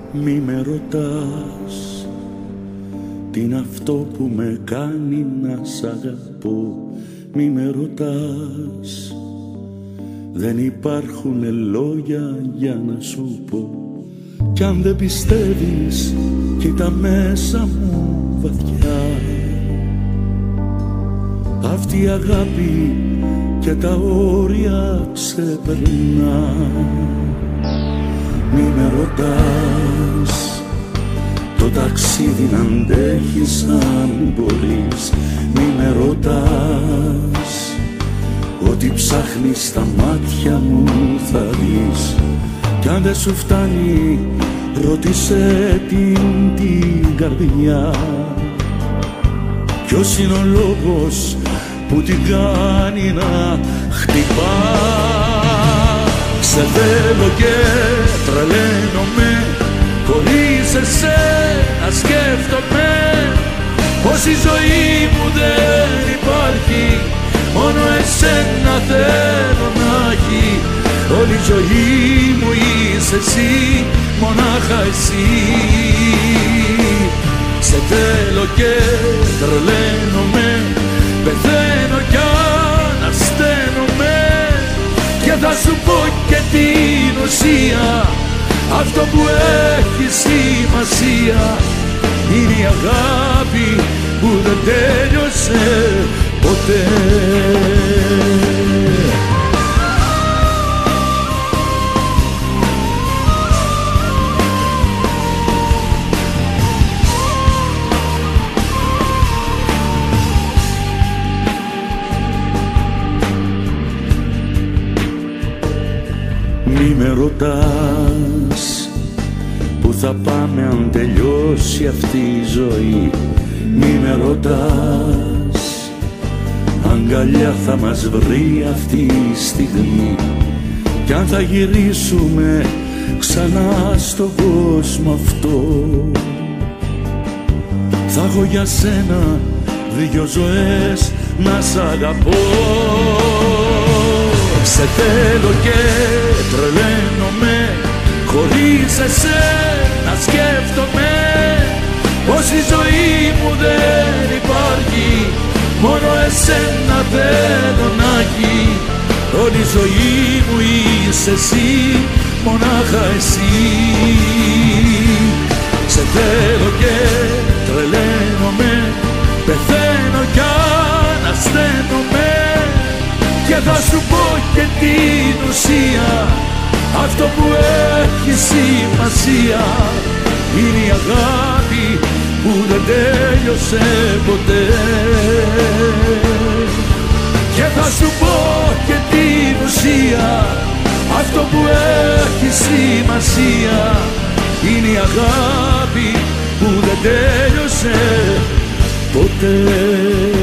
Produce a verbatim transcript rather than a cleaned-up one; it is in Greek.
Μη με ρωτάς τι είναι αυτό που με κάνει να σ' αγαπώ. Μη με ρωτάς, δεν υπάρχουν λόγια για να σου πω. Κι αν δεν πιστεύεις, κοίτα μέσα μου βαθιά. Αυτή η αγάπη και τα όρια ξεπερνά. Μη με ρωτάς το ταξίδι να αντέχεις αν μπορείς. Μη με ρωτάς, ό,τι ψάχνεις στα μάτια μου θα δεις. Κι αν δεν σου φτάνει, ρώτησε την την καρδιά. Ποιος είναι ο λόγος που την κάνει να χτυπά. Σε θέλω και τρελαίνομαι, χωρίς εσένα σκέφτομαι πως η ζωή μου δεν υπάρχει, μόνο εσένα θέλω να έχει. Όλη η ζωή μου είσαι εσύ, μονάχα εσύ. Σε θέλω και τρελαίνομαι, πεθαίνω κι αν ασθένομαι. Και θα σου πω και την ουσία, αυτό που έχει σημασία είναι η αγάπη που δεν τέλειωσε ποτέ. Μη με ρωτάς που θα πάμε αν τελειώσει αυτή η ζωή. Μη με ρωτάς, αγκαλιά θα μας βρει αυτή η στιγμή. Κι αν θα γυρίσουμε ξανά στον κόσμο αυτό, θα έχω για σένα δυο ζωές να σ' αγαπώ. Σε θέλω και τρελαίνομαι, χωρίς εσένα σκέφτομαι πως η ζωή μου δεν υπάρχει, μόνο εσένα θέλω να έχει. Όλη η ζωή μου είσαι εσύ, μονάχα εσύ. Σε θέλω και τρελαίνομαι, πεθαίνω κι αν ασθένομαι. Και θα σου πω και την ουσία, αυτό που έχει σημασία είναι η αγάπη που δεν τέλειωσε ποτέ. Και θα σου πω και την ουσία, αυτό που έχει σημασία είναι η αγάπη που δεν τέλειωσε ποτέ.